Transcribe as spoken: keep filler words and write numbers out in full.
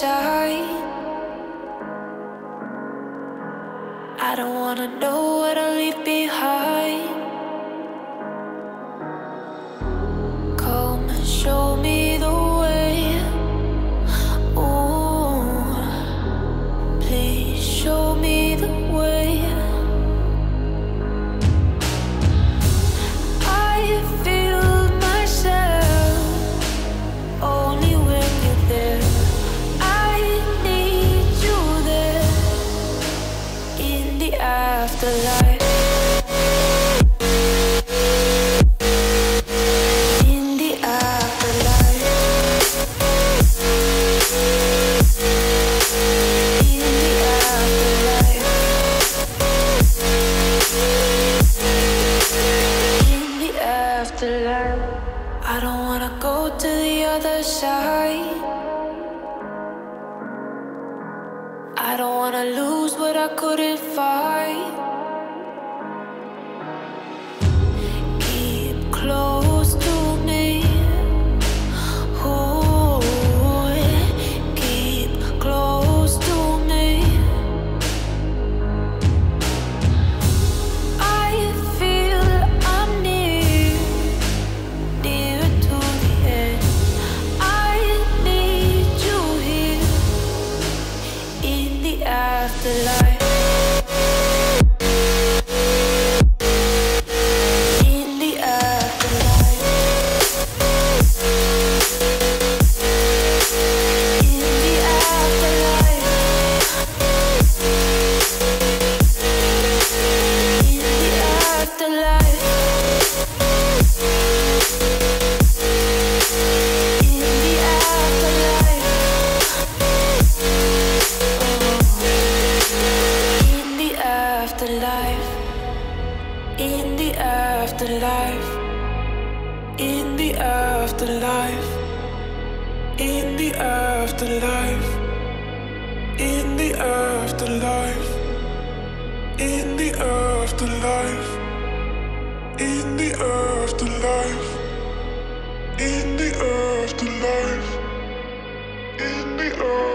side. I don't wanna know what I leave behind. Come and show me the way. Ooh, please show me the way. I feel myself only when you're there. I need you there in the afterlife. In the afterlife. In the afterlife. In the afterlife. I don't wanna go to the other side. I don't wanna lose what I couldn't fight. Keep close to me. Ooh, keep close to me. I feel I'm near, near to the end. I need you here in the afterlife. In the afterlife. In the afterlife. In the afterlife. In the afterlife. In the afterlife. In the afterlife. In the afterlife. In the afterlife. In the afterlife. In the afterlife. In the afterlife. In the afterlife. In the afterlife.